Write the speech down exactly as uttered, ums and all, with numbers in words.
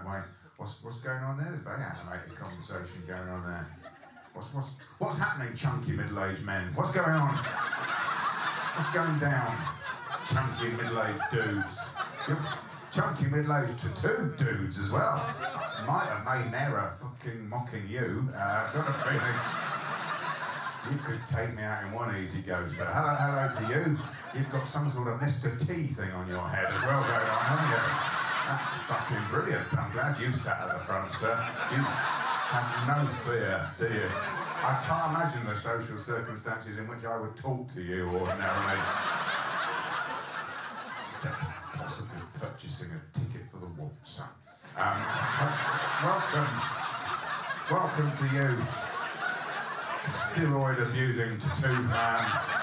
that way. What's what's going on there? There's a very animated conversation going on there. What's what's what's happening, chunky middle-aged men? What's going on? What's going down, chunky middle-aged dudes? You're chunky middle-aged tattooed dudes as well. Might have made an error fucking mocking you. Uh, I've got a feeling you could take me out in one easy go, sir. Hello, hello to you. You've got some sort of Mister T thing on your head as well going on, haven't you? That's fucking brilliant. I'm glad you sat at the front, sir. You have no fear, do you? I can't imagine the social circumstances in which I would talk to you ordinarily. Except possibly purchasing a ticket for the waltz. Um, welcome. Welcome to you, steroid-abusing tattoo man.